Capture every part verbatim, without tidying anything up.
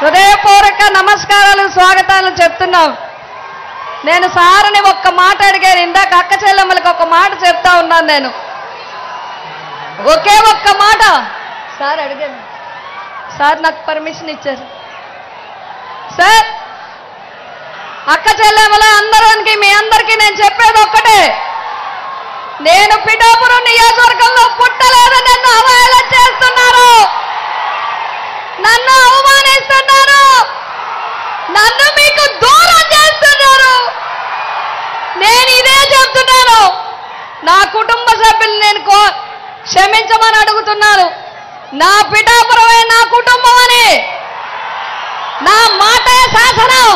హృదయపూర్వక నమస్కారాలు స్వాగతాలు చెప్తున్నాం. నేను సార్ని ఒక్క మాట అడిగాను ఇందాక, అక్క చెల్లెమ్మలకు ఒక మాట చెప్తా ఉన్నాను. నేను ఒకే ఒక్క మాట సార్ అడిగాను. సార్ నాకు పర్మిషన్ ఇచ్చారు. సార్ అక్క చెల్లెమ్మల అందరికి మీ అందరికీ నేను చెప్పేది ఒక్కటే, నేను పిఠాపురం నియోజకవర్గంలో పుట్టలేదు. నన్ను అవహేళన చేస్తున్నారు, నన్ను అవమానిస్తున్నారు, నన్ను మీకు దూరం చేస్తున్నారు. నేను ఇదే చెప్తున్నాను, నా కుటుంబ సభ్యులు నేను క్షమించమని అడుగుతున్నాను. నా పిఠాపురమే నా కుటుంబం అని, నా మాటే శాసనం,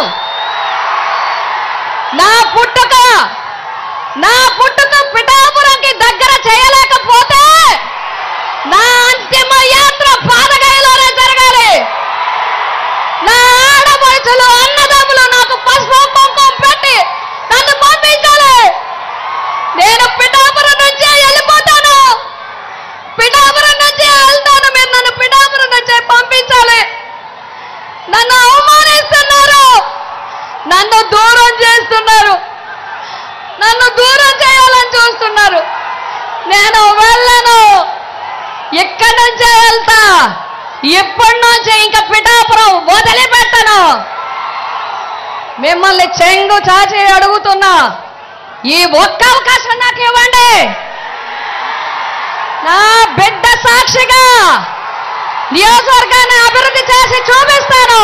నా పుట్టుక నా పుట్టుక పిఠాపురంకి దగ్గర చేయలేకపోతే నా అంతిమ యాత్ర పాదగయలోనే జరగాలి. నా ఆడపడుచులు అన్నదమ్ములు నాకు పసుపు కుంకుమ పెట్టి నన్ను పంపించాలి. నేను పిఠాపురం నుంచే వెళ్ళిపోతాను, పిఠాపురం నుంచే వెళ్తాను. మీరు నన్ను పిఠాపురం నుంచే పంపించాలి. నన్ను అవమానిస్తున్నారు, నన్ను దూరం చేస్తున్నారు, నన్ను దూరం చేయాలని చూస్తున్నారు. నేను వెళ్ళను, ఇక్కడి నుంచే వెళ్తా. ఇప్పటి నుంచి ఇంకా పిఠాపురం వదిలిపెట్టను. మిమ్మల్ని చెంగు చాచి అడుగుతున్నా, ఈ ఒక్క అవకాశం నాకు ఇవ్వండి. నా బిడ్డ సాక్షిగా నియోజకవర్గాన్ని అభివృద్ధి చేసి చూపిస్తాను.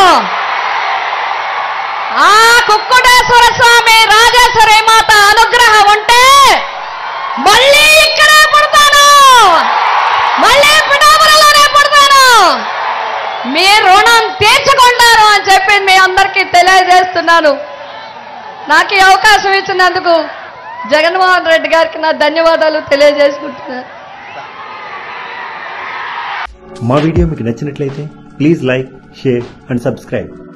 ఆ కుక్కుటేశ్వర స్వామి రాజేశ్వరి మాత అనుగ్రహం ఉంటే మళ్ళీ ఇక్కడే పుడతాను, మళ్ళీ పిఠాపురంలోనే పుడతాను. మీ రుణం తీర్చుకుంటారు అని చెప్పి మీ అందరికీ తెలియజేస్తున్నాను. నాకు ఈ అవకాశం ఇచ్చినందుకు జగన్మోహన్ రెడ్డి గారికి నా ధన్యవాదాలు తెలియజేసుకుంటున్నాను. మా వీడియో మీకు నచ్చినట్లయితే please like, share and subscribe.